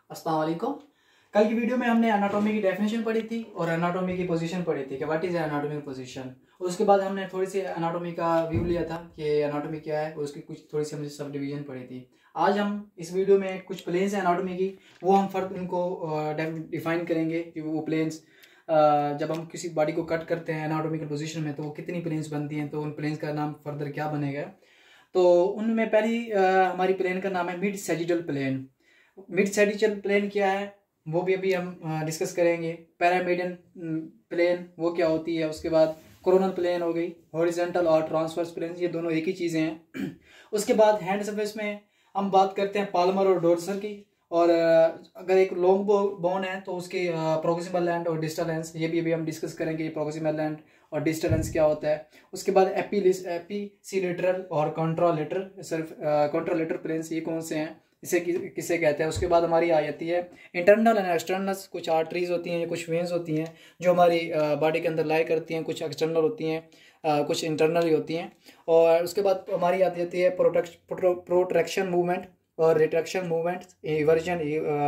अस्सलाम वालेकुम। कल की वीडियो में हमने एनाटॉमी की डेफिनेशन पढ़ी थी और एनाटॉमी की पोजीशन पढ़ी थी कि व्हाट इज एनाटॉमिक पोजीशन। उसके बाद हमने थोड़ी सी एनाटॉमी का व्यू लिया था कि एनाटॉमी क्या है और उसकी कुछ थोड़ी सी हमने सब डिवीजन पढ़ी थी। आज हम इस वीडियो में कुछ प्लेन्स हैं एनाटॉमी की, वो हम फर्द उनको डिफाइन करेंगे कि वो प्लेन्स जब हम किसी बॉडी को कट करते हैं एनाटॉमिकल पोजीशन में तो वो कितनी प्लेन्स बनती हैं, तो उन प्लेन्स का नाम फर्दर क्या बनेगा। तो उनमें पहली हमारी प्लेन का नाम है mid sagittal plane. Mid sagittal plane क्या है वो भी अभी हम डिस्कस करेंगे। पैरामीडियन प्लेन वो क्या होती है, उसके बाद कोरोनल प्लेन हो गई, हॉरिजॉन्टल और ट्रांसवर्स प्लेन, ये दोनों एक ही चीज़ें हैं। उसके बाद हैंड सरफेस में हम बात करते हैं पाल्मर और डोर्सल की, और अगर एक लॉन्ग बोन है तो उसके प्रोक्सिमल लैंड और डिस्टल लेंस, ये भी अभी हम डिस्कस करेंगे प्रोक्सिमल लैंड और डिस्टल लेंस क्या होता है। उसके बाद एपीसीलेटरल और कॉन्ट्रालेटरल, सिर्फ कॉन्ट्रालेटरल प्लेन्स ये कौन से हैं, इसे किसे कहते हैं। उसके बाद हमारी आ जाती है इंटरनल एंड एक्सटर्नल, कुछ आर्टरीज होती हैं, कुछ वेन्स होती हैं जो हमारी बॉडी के अंदर लाई करती हैं, कुछ एक्सटर्नल होती हैं, कुछ इंटरनल ही होती हैं। और उसके बाद हमारी आ जाती है प्रोट्रैक्शन मूवमेंट और retraction movement, eversion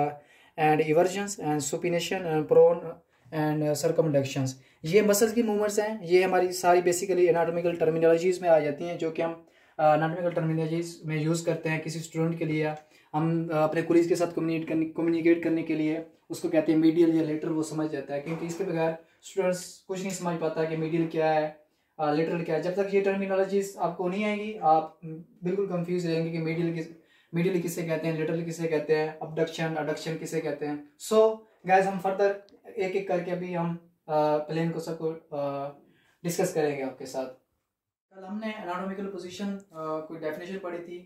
and eversions and supination and prone and circumductions, ये मसल्स की मूवमेंट्स हैं। ये हमारी सारी बेसिकली एनाटॉमिकल टर्मिनोलॉजीज में आ जाती हैं जो कि हम एनाटॉमिकल टर्मिनोलॉजीज में यूज़ करते हैं किसी स्टूडेंट के लिए। हम अपने कुलीग के साथ कम्युनिकेट करने के लिए उसको कहते हैं मीडियल या लेटरल, वो समझ जाता है, क्योंकि इसके बगैर स्टूडेंट्स कुछ नहीं समझ पाता कि मीडियल क्या है, लेटरल क्या है। जब तक ये टर्मिनोलॉजीज आपको नहीं आएंगी आप बिल्कुल कंफ्यूज रहेंगे कि मीडियल किसे कहते हैं, लेटरल किसे कहते हैं, अबडक्शन अडक्शन किसे कहते हैं। सो गाइस हम फर्दर एक एक करके अभी हम प्लेन को सबको डिस्कस करेंगे आपके साथ। कल हमने एनाटॉमिकल पोजीशन कोई डेफिनेशन पढ़ी थी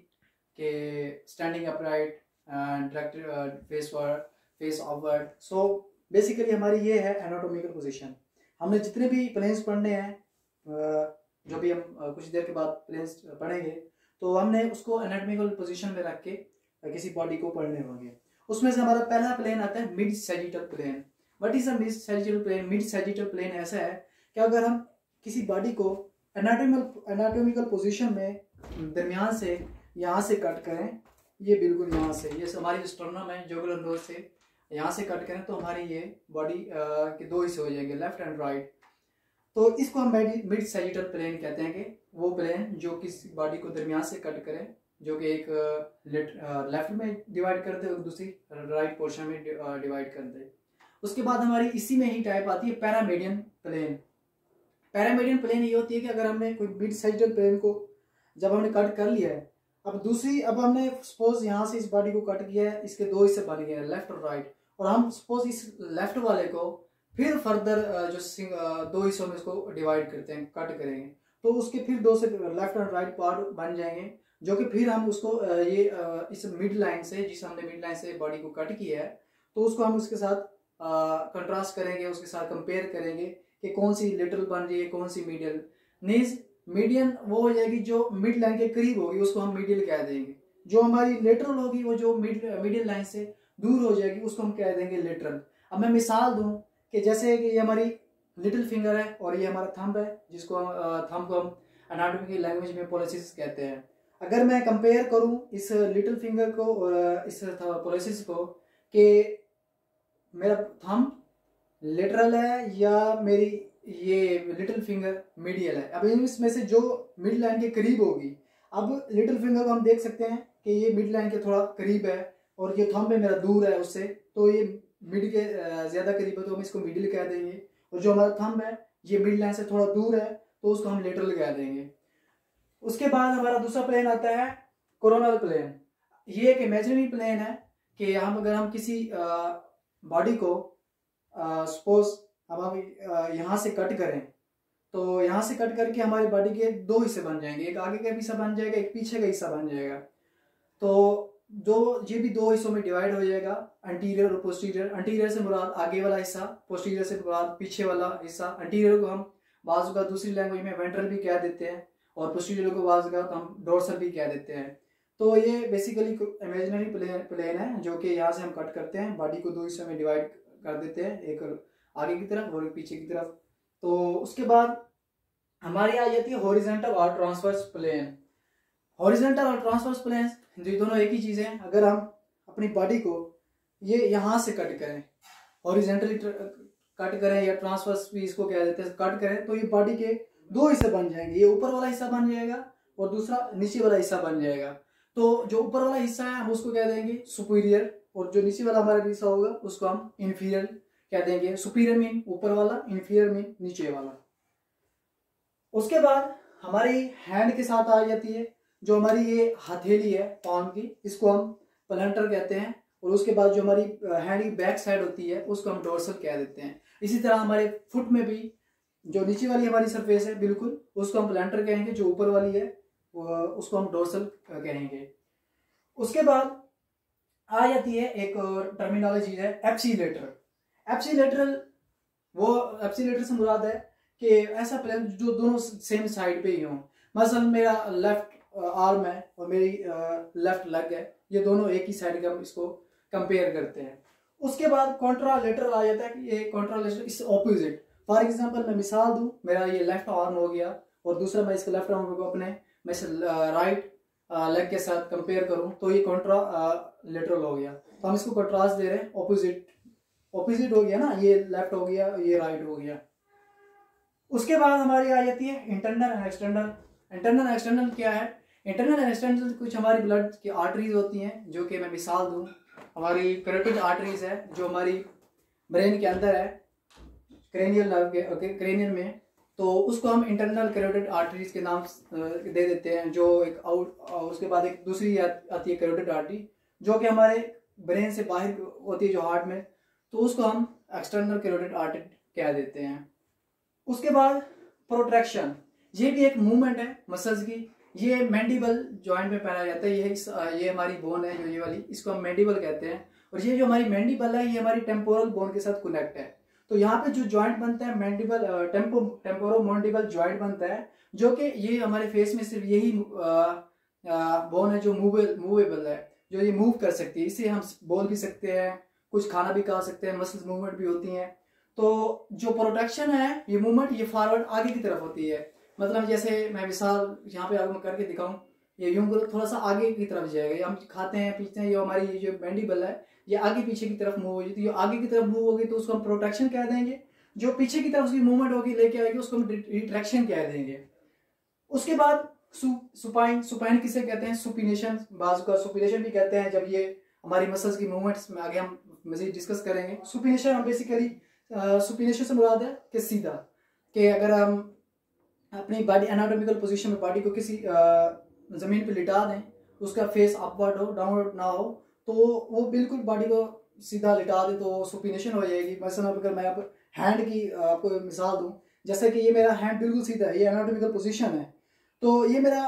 कि standing upright and direct face forward. So basically हमारी ये है एनाटॉमिकल पोजीशन। हमने जितने भी प्लेन्स पढ़ने हैं, जो भी हम कुछ देर के बाद प्लेन्स पढ़ेंगे, तो हमने उसको एनाटॉमिकल पोजीशन में रख के किसी बॉडी को पढ़ने होंगे। उसमें से हमारा पहला प्लेन आता है mid sagittal plane. What is a mid sagittal plane? Mid sagittal plane ऐसा है कि अगर हम किसी बॉडी को एनाटॉमिकल पोजीशन में दरमियान से यहाँ से कट करें, ये बिल्कुल यहाँ से, ये हमारी स्टर्नम है, जुगुलर नोज से यहाँ से कट करें तो हमारी ये बॉडी के दो हिस्से हो जाएंगे, लेफ्ट एंड राइट। तो इसको हम मिड सैजिटल प्लेन कहते हैं कि वो प्लेन जो किसी बॉडी को दरमियान से कट करे, जो कि एक लेफ्ट में डिवाइड कर दे और दूसरी राइट पोर्शन में डिवाइड कर दे। उसके बाद हमारी इसी में ही टाइप आती है पैरामीडियन प्लेन। पैरामीडियन प्लेन ये होती है कि अगर हमने कोई मिड सैजिटल प्लेन को जब हमने कट कर लिया है, अब हमने सपोज यहाँ से इस बॉडी को कट किया है, इसके दो हिस्से बन गए हैं, लेफ्ट और राइट, और हम सपोज इस लेफ्ट वाले को फिर फर्दर जो दो हिस्सों में इसको डिवाइड करते हैं, कट करेंगे, तो उसके फिर दो से लेफ्ट एंड राइट पार्ट बन जाएंगे, जो कि फिर हम उसको इस मिड लाइन से, जिस हमने मिड लाइन से बॉडी को कट किया है, तो उसको हम उसके साथ कंट्रास्ट करेंगे, उसके साथ कंपेयर करेंगे कि कौन सी लेटरल बन रही है, कौन सी मीडियल। नीज मीडियन वो हो जाएगी जो मिड लाइन के करीब होगी, उसको हम मीडियल कह देंगे। जो हमारी लेटरल होगी वो जो मिडियल लाइन से दूर हो जाएगी उसको हम कह देंगे लेटरल। अब मैं मिसाल दूं कि जैसे कि ये हमारी लिटिल फिंगर है और ये हमारा थंब है, जिसको थंब को हम एनाटॉमी की लैंग्वेज में पोलेसिस कहते हैं। अगर मैं कंपेयर करूं इस लिटिल फिंगर को और इस पोलेसिस को कि मेरा थंब लेटरल है या मेरी ये लिटिल फिंगर मीडियल है, अब इसमें से जो मिड लाइन के करीब होगी, अब लिटिल फिंगर को हम देख सकते हैं कि ये मिड लाइन के थोड़ा करीब है और ये थंब है मेरा दूर है उससे, तो ये मिड के ज़्यादा करीब है तो हम इसको मिडिल कह देंगे, और जो हमारा थंब है ये मिड लाइन से थोड़ा दूर है तो उसको हम लेटरल कह देंगे। उसके बाद हमारा दूसरा प्लेन आता है कोरोनल प्लेन। ये एक इमेजिनरी प्लेन है कि अगर हम किसी बॉडी को सपोज अब हम यहाँ से कट करें, तो यहाँ से कट करके हमारी बॉडी के दो हिस्से बन जाएंगे, एक आगे का हिस्सा बन जाएगा, एक पीछे का हिस्सा बन जाएगा। तो ये भी दो हिस्सों में डिवाइड हो जाएगा, अंटीरियर और पोस्टीरियर। अंटीरियर से मुराद आगे वाला हिस्सा, पोस्टीरियर से मुराद पीछे वाला हिस्सा। अंटीरियर को हम बाजू का दूसरी लैंग्वेज में वेंट्रल भी कह देते हैं और पोस्टीरियर को बाजू का हम डोर्सल भी कह देते हैं। तो ये बेसिकली इमेजिनरी प्लेन है जो कि यहाँ से हम कट करते हैं, बॉडी को दो हिस्सों में डिवाइड कर देते हैं, एक आगे की तरफ और एक पीछे की तरफ। तो उसके बाद हमारी आ जाती है हॉरिजॉन्टल और ट्रांसवर्स प्लेन। हॉरिजॉन्टल और ट्रांसवर्स प्लेन ये दोनों एक ही चीज़ है। अगर हम अपनी बॉडी को ये यहाँ से कट करें, हॉरिजेंटली कट करें या ट्रांसवर्स भी इसको कह देते हैं, कट करें तो ये बॉडी के दो हिस्से बन जाएंगे, ये ऊपर वाला हिस्सा बन जाएगा और दूसरा नीचे वाला हिस्सा बन जाएगा। तो जो ऊपर वाला हिस्सा है हम उसको कह देंगे सुपीरियर, और जो नीचे वाला हमारा हिस्सा होगा उसको हम इन्फीरियर कह देंगे। सुपीरियर मीन ऊपर वाला, इन्फीरियर मीन नीचे वाला। उसके बाद हमारी हैंड के साथ आ जाती है जो हमारी ये हथेली है पाम की, इसको हम प्लैंटर कहते हैं। और उसके बाद जो हमारी हैंड की बैक साइड होती है उसको हम डोर्सल कह देते हैं। इसी तरह हमारे फुट में भी जो नीचे वाली हमारी सरफेस है बिल्कुल, उसको हम प्लैंटर कहेंगे, जो ऊपर वाली है उसको हम डोर्सल कहेंगे। उसके बाद आ जाती है एक टर्मिनोलॉजी है एप्सिलेटरल। एप्सिलेटरल से मुराद है कि ऐसा प्लेन जो दोनों सेम साइड पे ही हों। मसलन मेरा लेफ्ट आर्म है और मेरी लेफ्ट लेग है, ये दोनों एक ही साइड का हम इसको कंपेयर करते हैं। उसके बाद कॉन्ट्रालेटरल आ जाता है कि ये कॉन्ट्रालेटरल इस ऑपोजिट। फॉर एग्जांपल मैं मिसाल दूं, मेरा ये लेफ्ट आर्म हो गया और दूसरा मैं इसके लेफ्ट आर्म को अपने मैं राइट लेग के साथ कंपेयर करूं तो ये कॉन्ट्रालेटरल हो गया। तो हम इसको कंट्रास्ट दे रहे हैं, ऑपोजिट हो गया ना, ये लेफ्ट हो गया ये राइट हो गया। उसके बाद हमारी आ जाती है internal and external. Internal and external क्या है? इंटरनल एंड एक्सटर्नल कुछ हमारी ब्लड की आर्टरीज होती हैं, जो कि मैं मिसाल दूं, हमारी कैरोटिड आर्टरीज है जो हमारी ब्रेन के अंदर है, क्रेनियल नर्व के क्रेनियल में, तो उसको हम इंटरनल कैरोटिड आर्टरीज के नाम दे देते हैं। जो एक उसके बाद एक दूसरी आती है कैरोटिड आर्टरी जो कि हमारे ब्रेन से बाहर होती है जो हार्ट में, तो उसको हम एक्सटर्नल कैरोटिड आर्टरी कह देते हैं। उसके बाद प्रोट्रैक्शन, ये भी एक मूवमेंट है मसल्स की। ये मैंडिबल जॉइंट में पाया जाता है। ये हमारी बोन है जो ये वाली, इसको हम मैंडिबल कहते हैं। और ये जो हमारी मैंडिबल है ये हमारी टेम्पोरल बोन के साथ कनेक्ट है। तो यहाँ पे जो जॉइंट बनता है मैंडिबल टेम्पोरोमैंडिबल जॉइंट बनता है, जो कि ये हमारे फेस में सिर्फ यही बोन है जो मूवेबल है, जो ये मूव कर सकती है। इसे हम बोल भी सकते हैं, कुछ खाना भी खा सकते हैं, मसल्स मूवमेंट भी होती हैं। तो जो प्रोटेक्शन है ये मूवमेंट ये फॉरवर्ड आगे की तरफ होती है। मतलब जैसे मैं मिसाल यहाँ पे आगे करके दिखाऊं, ये यूं करो थोड़ा सा आगे की तरफ जाएगा। हम खाते हैं पीते हैं, ये हमारी जो मैंडिबल है ये आगे पीछे की तरफ मूव हो जाती है। ये आगे की तरफ मूव होगी तो उसको हम प्रोटेक्शन कह देंगे। जो पीछे की तरफ उसकी मूवमेंट होगी लेके आएगी उसको हम रिट्रैक्शन कह देंगे। उसके बाद सुपाइन किसे कहते हैं? सुपिनेशन, बाजू का सुपिनेशन भी कहते हैं। जब ये हमारी मसल्स की मूवमेंट्स में आगे हम मजीद डिस्कस करेंगे। सुपिनेशन हम बेसिकली सुपिनेशन से मुराद है कि सीधा, कि अगर हम अपनी बॉडी एनाटॉमिकल पोजीशन में बॉडी को किसी जमीन पे लिटा दें, उसका फेस अपवर्ड हो डाउनवर्ड ना हो, तो वो बिल्कुल बॉडी को सीधा लिटा दे तो सुपिनेशन हो जाएगी। मसलन अगर मैं अब हैंड की आपको मिसाल दूं, जैसे कि ये मेरा हैंड बिल्कुल सीधा है, ये एनाटॉमिकल पोजीशन है, तो ये मेरा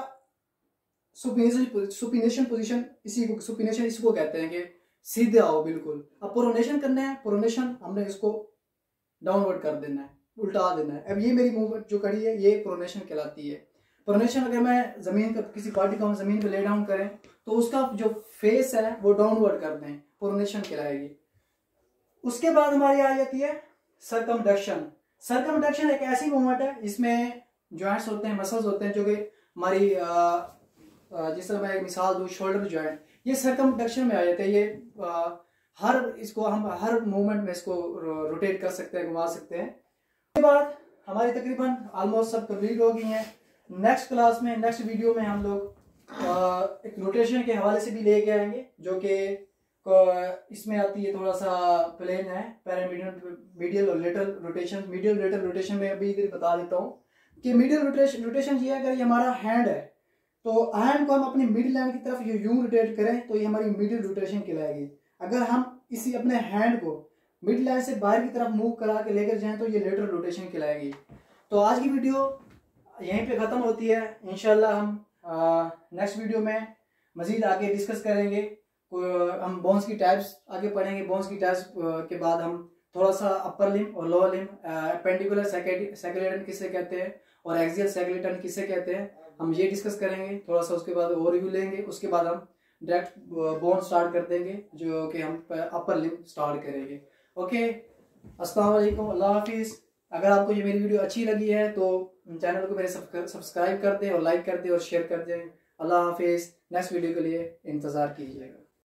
सुपिनेशन पोजीशन, सुपिनेशन इसको कहते हैं कि सीधे आओ बिल्कुल। अब प्रोनेशन करना है, प्रोनेशन हमने इसको डाउनवर्ड कर देना है, उल्टा देना है। अब ये मेरी मूवमेंट जो करी है ये प्रोनेशन कहलाती है। प्रोनेशन अगर मैं जमीन का किसी बॉडी को हम जमीन पे ले डाउन करें तो उसका जो फेस है वो डाउनवर्ड कर दें, प्रोनेशन कहलाएगी। उसके बाद हमारी आ जाती है सर्कमडक्शन। सर्कमडक्शन एक ऐसी मूवमेंट है इसमें जॉइंट्स होते हैं, मसल्स होते हैं, जो कि हमारी जिस तरह मैं एक मिसाल दूं शोल्डर जॉइंट, ये सर्कमडक्शन में आ जाते हैं। ये इसको हम हर मूवमेंट में इसको रोटेट कर सकते हैं, घुमा सकते हैं। उसके बाद हमारी तकरीबन ऑलमोस्ट सब कंप्लीट हो गई हैं। नेक्स्ट क्लास में, नेक्स्ट वीडियो में हम लोग एक रोटेशन के हवाले से भी लेके आएंगे, जो कि इसमें आती है, थोड़ा सा प्लेन है, पैरामीडियल और lateral rotation. Medial lateral rotation में अभी इधर बता देता हूँ कि मीडियल रोटेशन ये है, अगर ये हमारा हैंड है तो हैंड को हम अपनी मिडिल लाइन की तरफ यूं रोटेट करें तो ये हमारी मीडियल रोटेशन कहलाएगी। अगर हम इसी अपने हैंड को मिड लाइन से बाहर की तरफ मूव करा के लेकर जाएं तो ये लेटरल रोटेशन कहलाएगी। तो आज की वीडियो यहीं पे ख़त्म होती है। इंशाल्लाह हम नेक्स्ट वीडियो में मज़ीद आगे डिस्कस करेंगे। हम बोन्स की टाइप्स आगे पढ़ेंगे। बोन्स की टाइप्स के बाद हम थोड़ा सा अपर लिम और लोअर लिम, एपेंडिकुलर सैकेलेटन किसे कहते हैं और एक्सियल सैकेलेटन किसे कहते हैं, हम ये डिस्कस करेंगे थोड़ा सा। उसके बाद ओवरव्यू लेंगे, उसके बाद हम डायरेक्ट बोन स्टार्ट कर देंगे, जो कि हम अपर लिम स्टार्ट करेंगे। ओके, अस्सलाम वालेकुम, अल्लाह हाफिज़। अगर आपको ये मेरी वीडियो अच्छी लगी है तो चैनल को मेरे सब्सक्राइब कर दें और लाइक कर दें और शेयर कर दें। अल्लाह हाफिज़। नेक्स्ट वीडियो के लिए इंतज़ार कीजिएगा।